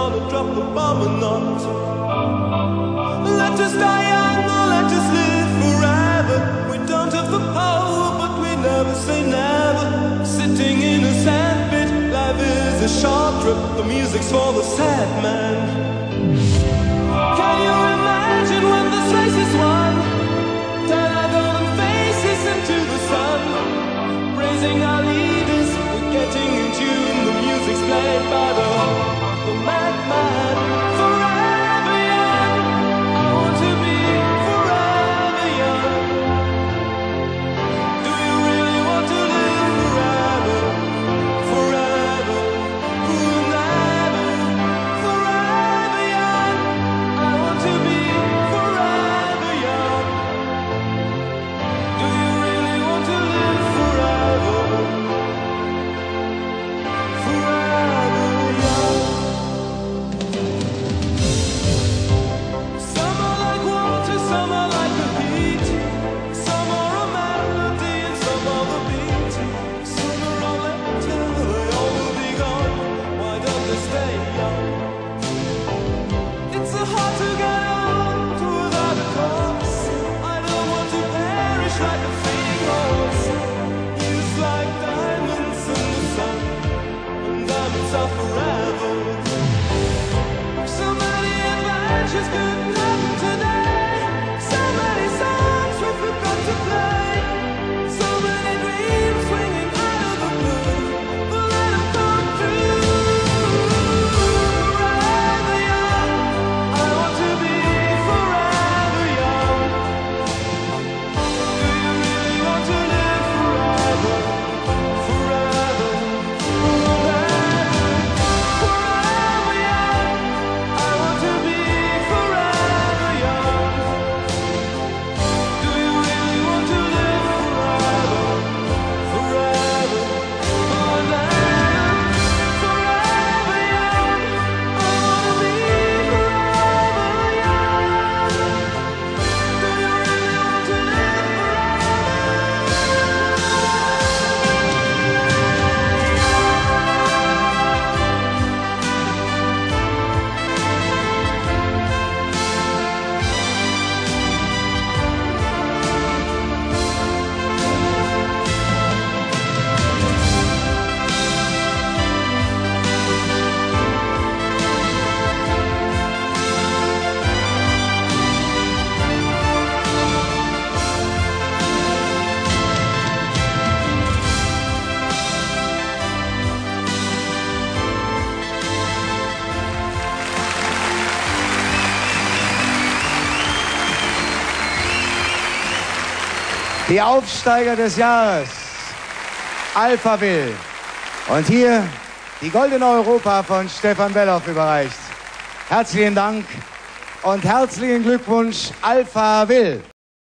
gonna drop the bomb or not. Let us die young or let us live forever. We don't have the power, but we never say never. Sitting in a sandpit, life is a short trip. The music's for the sad man. Can you imagine when this race is won? Turn our golden faces into the sun. Praising our leaders, we're getting in tune. The music's played by the madman. Forever young, I want to be forever young. Do you really want to live forever? Forever, forever, forever young. I want to be forever young. Do you really want to live forever? Forever young. Some are like water, some are like the heat. Some are a melody and some are the beat. Sooner or later they all will be gone. Why don't they stay young? It's so hard to get old without a cause. I don't want to perish like a fleeing horse. Used like diamonds in the sun, and diamonds are forever. So many adventures couldn't happen today. So many songs we forgot to play. So many dreams swinging out of the blue. But let them come true. Forever young, I want to be forever young. Do you really want to live forever? Forever, forever, forever young. I want to be forever young. Do you really want to live forever? Forever, forever, forever young. I want to be forever young. Do you really want to live Die Aufsteiger des Jahres, Alphaville. Und hier die Goldene Europa von Stefan Belloff überreicht. Herzlichen Dank und herzlichen Glückwunsch, Alphaville.